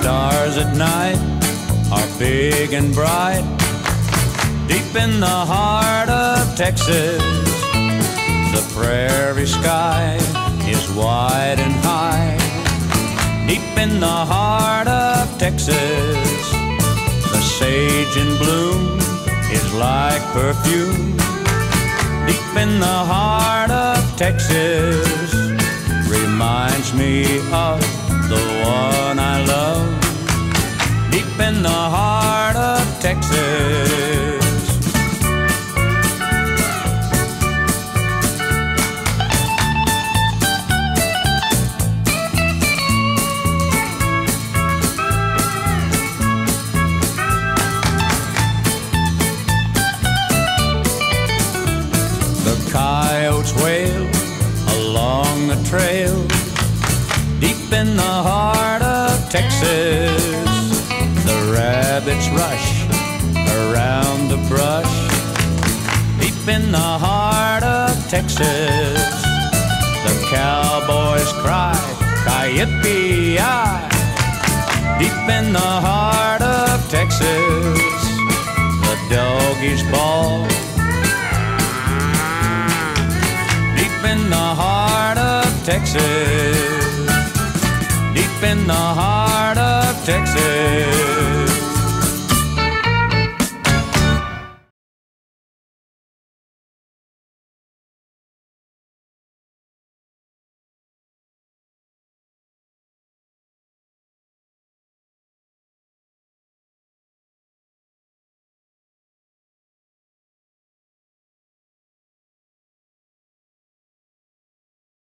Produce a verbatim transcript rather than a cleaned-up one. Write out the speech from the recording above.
stars at night are big and bright. Deep in the heart of Texas, the prairie sky is wide and high. Deep in the heart of Texas, the sage in bloom is like perfume. Deep in the heart of Texas reminds me of the one I love. Deep in the heart of Texas. The coyotes wail along the trail. Deep in the heart of Texas, the rabbits rush around the brush. Deep in the heart of Texas, the cowboys cry, Ki-yip-ki-yay. Deep in the heart of Texas, the doggies bawl. Deep in the heart of Texas, deep in the heart of Texas.